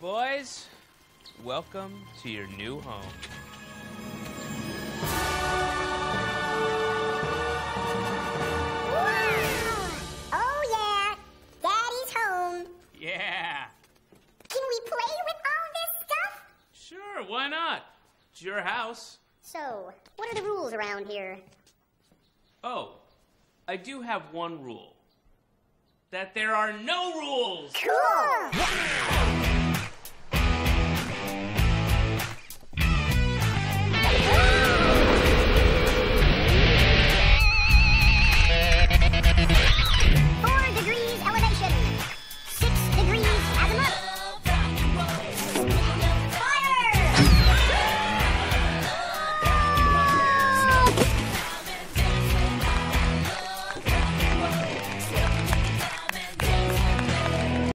Boys, welcome to your new home. Oh, yeah. Daddy's home. Yeah. Can we play with all this stuff? Sure, why not? It's your house. So, what are the rules around here? Oh, I do have one rule. That there are no rules! Cool!